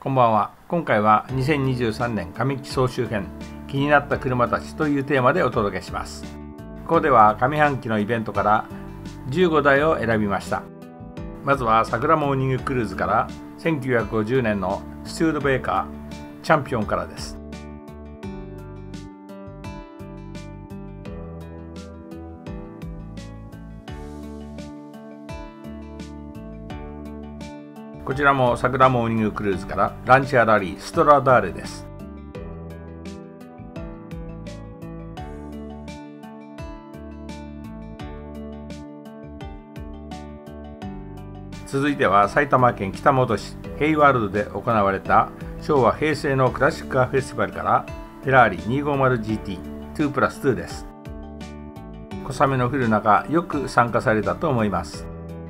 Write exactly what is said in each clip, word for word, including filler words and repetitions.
こんばんは。今回はにせんにじゅうさんねん上期総集編気になった車たちというテーマでお届けします。ここでは上半期のイベントからじゅうごだいを選びました。まずは桜モーニングクルーズからせんきゅうひゃくごじゅうねんのスチュードベーカーチャンピオンからです。こちらも桜モーニングクルーズからランチアラリーストラダーレです。続いては埼玉県北本市ヘイワールドで行われた昭和平成のクラシックカーフェスティバルからフェラーリ にひゃくごじゅうジーティーにプラスにです。小雨の降る中よく参加されたと思います。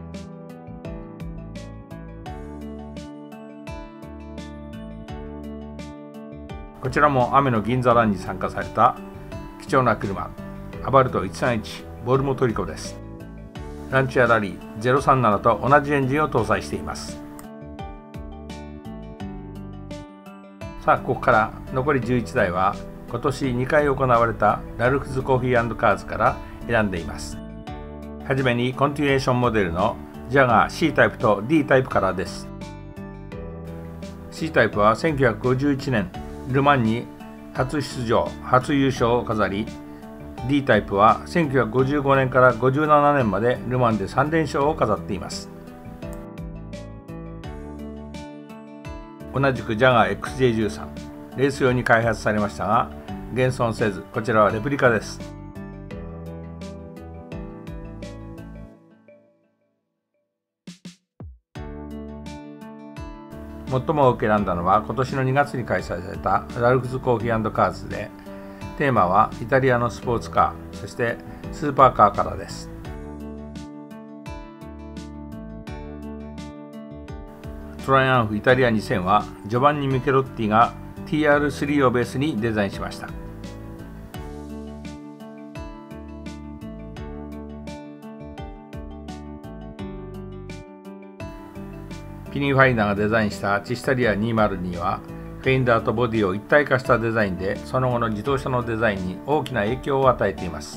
こちらも雨の銀座ランに参加された貴重な車アバルトいちさんいちボルモトリコです。ランチアラリーゼロさんななと同じエンジンを搭載しています。さあここから残りじゅういちだいは今年にかい行われたラルフズコーヒー&カーズから選んでいます。はじめにコンティニュエーションモデルのジャガー C タイプと D タイプからです。 C タイプはせんきゅうひゃくごじゅういちねんルマンに初出場初優勝を飾り、 D タイプはせんきゅうひゃくごじゅうごねんからごじゅうななねんまでルマンでさんれん勝を飾っています。同じくジャガー エックスジェイじゅうさん レース用に開発されましたが現存せず、こちらはレプリカです。最も多く選んだのは今年のにがつに開催されたラルフズコーヒー&カーズで、テーマはイタリアのスポーツカー、そしてスーパーカーからです。トライアンフイタリアにせんはジョバンニ・ミケロッティが ティーアールスリー をベースにデザインしました。ピニー・ファイナーがデザインしたチスタリアにひゃくにはフェンダーとボディを一体化したデザインで、その後の自動車のデザインに大きな影響を与えています。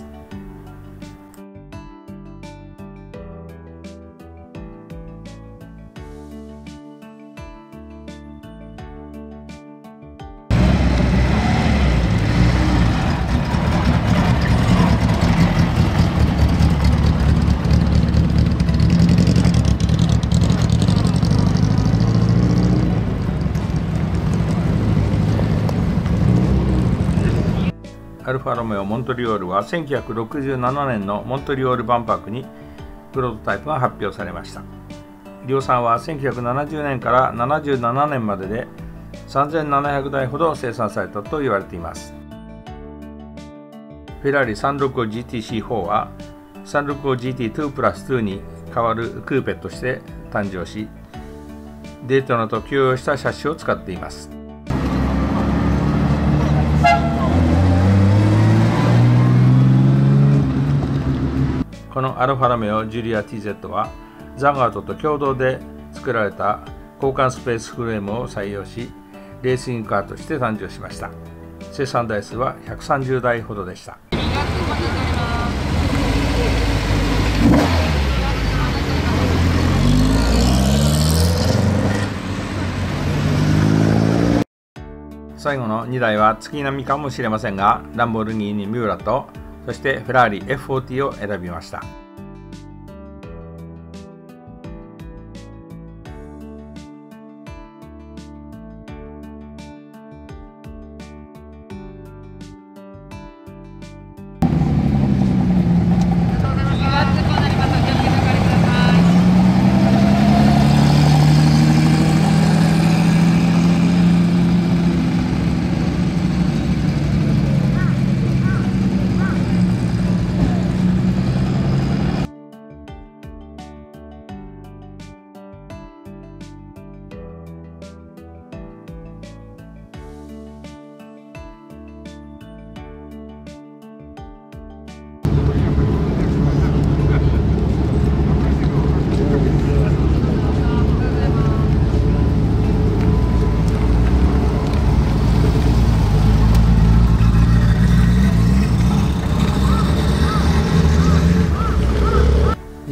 アルファロメオモントリオールはせんきゅうひゃくろくじゅうななねんのモントリオール万博にプロトタイプが発表されました。量産はせんきゅうひゃくななじゅうねんからななじゅうななねんまででさんぜんななひゃくだいほど生産されたと言われています。フェラーリ さんろくごジーティーシーフォー は さんろくごジーティーにプラスにに代わるクーペとして誕生し、デートナと共用したシャシを使っています。このアルファロメオジュリア ティーゼット はザガートと共同で作られた交換スペースフレームを採用し、レーシングカーとして誕生しました。生産台数はひゃくさんじゅうだいほどでした。最後のにだいは月並みかもしれませんが、ランボルギーニ・ミューラとそしてフェラーリ エフフォーティー を選びました。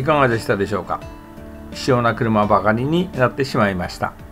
かがでしたでしょうか。希少な車ばかりになってしまいました。